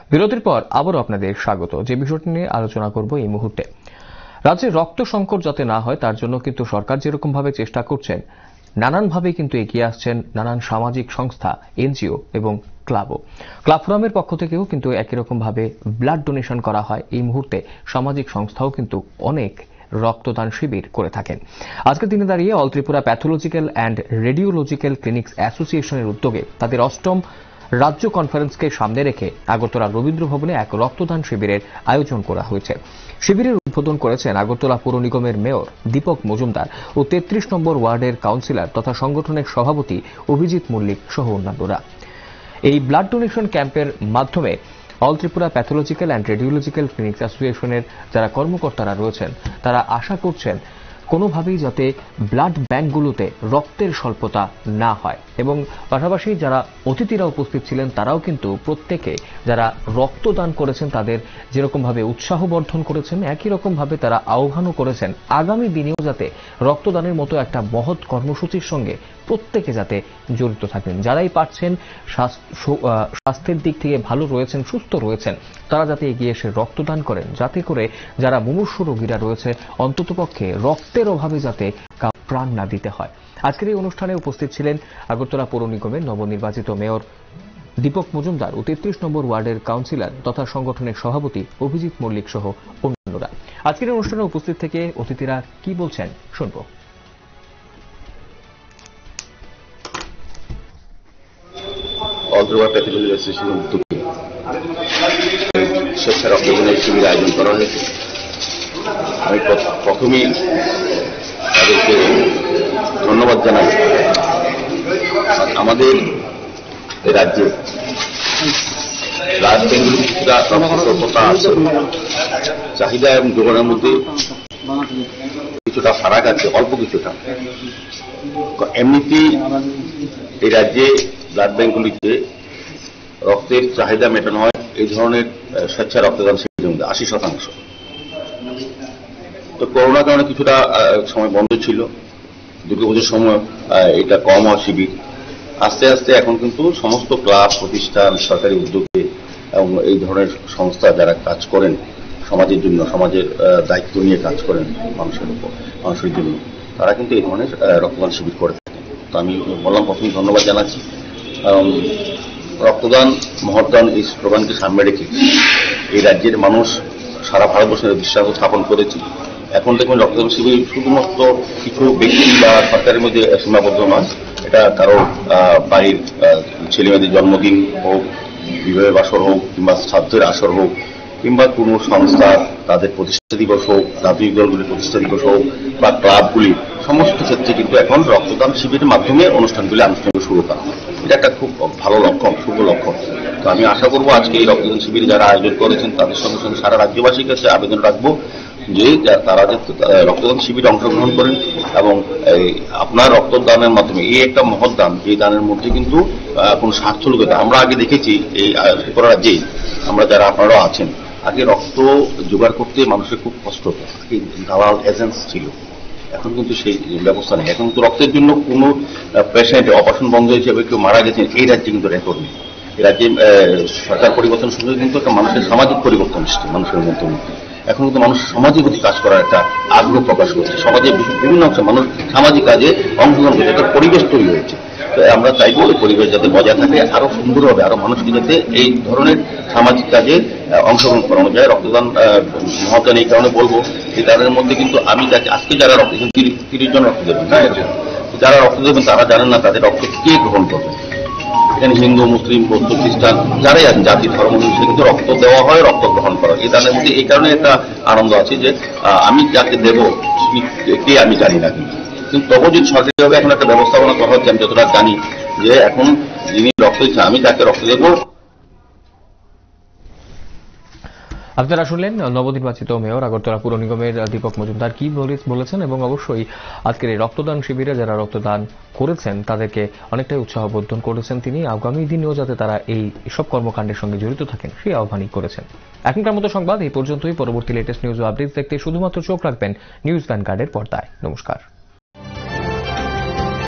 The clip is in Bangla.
বিরতির পর আবারও আপনাদের স্বাগত। যে বিষয়টি নিয়ে আলোচনা করব এই মুহূর্তে, রাজ্যে রক্ত সংকট যাতে না হয় তার জন্য কিন্তু সরকার যেরকম ভাবে চেষ্টা করছেন, নানানভাবে কিন্তু এগিয়ে আসছেন নানান সামাজিক সংস্থা, এনজিও এবং ক্লাবও। ক্লাব ফোরামের পক্ষ থেকেও কিন্তু একই রকম ভাবে ব্লাড ডোনেশন করা হয়। এই মুহূর্তে সামাজিক সংস্থাও কিন্তু অনেক রক্তদান শিবির করে থাকেন। আজকের দিনে দাঁড়িয়ে all Tripura pathological and radiological clinics অ্যাসোসিয়েশনের উদ্যোগে তাদের ৮ম রাজ্য কনফারেন্সকে সামনে রেখে আগরতলা রবীন্দ্র ভবনে এক রক্তদান শিবিরের আয়োজন করা হয়েছে। শিবিরের উদ্বোধন করেছেন আগরতলা পৌর নিগমের মেয়র দীপক মজুমদার ও ৩৩ নম্বর ওয়ার্ডের কাউন্সিলর তথা সংগঠনের সভাপতি অভিজিৎ মল্লিক সহ অন্যান্যরা। এই ব্লাড ডোনেশন ক্যাম্পের মাধ্যমে all Tripura pathological and radiological clinics অ্যাসোসিয়েশনের যারা কর্মকর্তারা রয়েছেন তারা আশা করছেন কোনোভাবেই যাতে ব্লাড ব্যাংকগুলোতে রক্তের স্বল্পতা না হয়, এবং পাশাপাশি যারা অতিথিরা উপস্থিত ছিলেন তারাও কিন্তু প্রত্যেকে যারা রক্তদান করেছেন তাদের যেরকমভাবে উৎসাহ বর্ধন করেছেন, একই রকমভাবে তারা আহ্বানও করেছেন আগামী দিনেও যাতে রক্তদানের মতো একটা মহৎ কর্মসূচির সঙ্গে প্রত্যেকে যাতে জড়িত থাকেন। যারাই পারছেন, স্বাস্থ্যের দিক থেকে ভালো রয়েছেন, সুস্থ রয়েছেন, তারা যাতে এগিয়ে এসে রক্তদান করেন, যাতে করে যারা মুমূর্ষু রোগীরা রয়েছে অন্ততপক্ষে রক্তের অভাবে যাতে প্রাণ না দিতে হয়। আজকের এই অনুষ্ঠানে উপস্থিত ছিলেন আগরতলা পৌর নিগমের নবনির্বাচিত মেয়র দীপক মজুমদার ও ৩৩ নম্বর ওয়ার্ডের কাউন্সিলর তথা সংগঠনের সভাপতি অভিজিৎ মল্লিক সহ অন্যান্যরা। আজকের এই অনুষ্ঠানে উপস্থিত থেকে অতিথিরা কি বলছেন শুনব। স্বেচ্ছা রক্তদানের শিবির আয়োজন করা হয়েছে। আমি প্রথমেই তাদেরকে ধন্যবাদ জানাই। আমাদের রাজ্যে ব্লাড ব্যাংকগুলি কিছুটা স্বল্পতা আছে, চাহিদা এবং যোগানের মধ্যে কিছুটা ফারাক আছে, অল্প কিছুটা। এমনিতেই এই রাজ্যে ব্লাড ব্যাংকগুলিতে রক্তের চাহিদা মেটানো হয় এই ধরনের স্বেচ্ছা রক্তদান শিবিরের মধ্যে ৮০%। তো করোনার কারণে কিছুটা সময় বন্ধ ছিল, দুর্গাপুজোর সময় এটা কম হয় শিবির। আস্তে আস্তে এখন কিন্তু সমস্ত ক্লাব, প্রতিষ্ঠান, সরকারি উদ্যোগে এবং এই ধরনের সংস্থা যারা কাজ করেন সমাজের জন্য, সমাজের দায়িত্ব নিয়ে কাজ করেন মানুষের জন্য, তারা কিন্তু এই ধরনের রক্তদান শিবির করে থাকেন। তো আমি বললাম প্রথমে ধন্যবাদ জানাচ্ছি। রক্তদান মহৎদান এই স্লোগানকে সামনে রেখে এই রাজ্যের মানুষ সারা ভারতবর্ষের বিশ্বাস স্থাপন করেছে। এখন দেখুন রক্তদান শিবির শুধুমাত্র কিছু ব্যক্তি বা সরকারের মধ্যে সীমাবদ্ধ নয়, এটা কারো বাড়ির ছেলেমেয়েদের জন্মদিন হোক, বিবাহের বাসর হোক, কিংবা শ্রাদ্ধের আসর হোক, কিংবা কোনো সংস্থা তাদের প্রতিষ্ঠা দিবস হোক, রাজনৈতিক দলগুলির প্রতিষ্ঠা দিবস হোক, বা ক্লাবগুলি, সমস্ত ক্ষেত্রে কিন্তু এখন রক্তদান শিবিরের মাধ্যমে অনুষ্ঠানগুলি আনুষ্ঠানিক শুরু করা। এটা একটা খুব ভালো লক্ষণ, শুভ লক্ষণ। তো আমি আশা করবো আজকে এই রক্তদান শিবির যারা আয়োজন করেছেন তাদের সঙ্গে সঙ্গে সারা রাজ্যবাসীর কাছে আবেদন রাখবো যে তারা যে রক্তদান শিবিরে অংশগ্রহণ করেন এবং আপনার রক্তদানের মাধ্যমে এই একটা মহৎ দান, এই দানের মধ্যে কিন্তু কোন স্বার্থলোকতা আমরা আগে দেখেছি এই ত্রিপুরা রাজ্যে, আমরা যারা আপনারাও আছেন, আগে রক্ত জোগাড় করতে মানুষের খুব কষ্ট হতো, দালাল এজেন্টস ছিল। এখন কিন্তু সেই ব্যবস্থা নেই। এখন কিন্তু রক্তের জন্য কোনো পেশেন্ট অপারেশন বন্ধ হিসেবে কেউ মারা গেছেন এই রাজ্যে কিন্তু রেকর্ড নেই। এই রাজ্যে সরকার পরিবর্তনের সঙ্গে কিন্তু একটা মানুষের সামাজিক পরিবর্তন এসছে মানুষের মধ্যে। এখন কিন্তু মানুষ সমাজের প্রতি কাজ করার একটা আগ্রহ প্রকাশ করছে, সমাজের বিভিন্ন অংশে মানুষ সামাজিক কাজে অংশগ্রহণ করছে, একটা পরিবেশ তৈরি হয়েছে। তো আমরা চাইবো এই পরিবেশ যাতে বজায় থাকে, আরো সুন্দর হবে, আরো মানুষকে যাতে এই ধরনের সামাজিক কাজে অংশগ্রহণ করানো যায়। রক্তদান মহৎদান এই কারণে বলবো যে তাদের মধ্যে কিন্তু আমি আজকে যারা রক্ত ৩০ জন রক্ত দেবেন, হ্যাঁ, যারা রক্ত দেবেন তারা জানেন না তাদের রক্ত কে গ্রহণ করবে। এখানে হিন্দু, মুসলিম, বৌদ্ধ, খ্রিস্টান যারাই আছেন, জাতি ধর্ম অনুসারে কিন্তু রক্ত দেওয়া হয়, রক্ত গ্রহণ করা। এই দানের মধ্যে এই কারণে একটা আনন্দ আছে যে আমি যাকে দেব কে আমি জানি না, কিন্তু তবু যদি সরকারিভাবে এখন একটা ব্যবস্থাপনা করা হচ্ছে, আমি যতটা জানি যে এখন যিনি রক্ত দিচ্ছেন আমি তাকে রক্ত দেবো। আপনারা শুনলেন নবনির্বাচিত মেয়র আগরতলা পৌর নিগমের দীপক মজুমদার কি বলেছেন, এবং অবশ্যই আজকের এই রক্তদান শিবিরে যারা রক্তদান করেছেন তাদেরকে অনেকটাই উৎসাহ বর্ধন করেছেন তিনি। আগামী দিনেও যাতে তারা এই সব কর্মকাণ্ডের সঙ্গে জড়িত থাকেন সেই আহ্বানই করেছেন। এখনকার মতো সংবাদ এই পর্যন্তই। পরবর্তী লেটেস্ট নিউজ ও আপডেটস দেখতে শুধুমাত্র চোখ রাখবেন নিউজ ভ্যানগার্ডের পর্দায়। নমস্কার।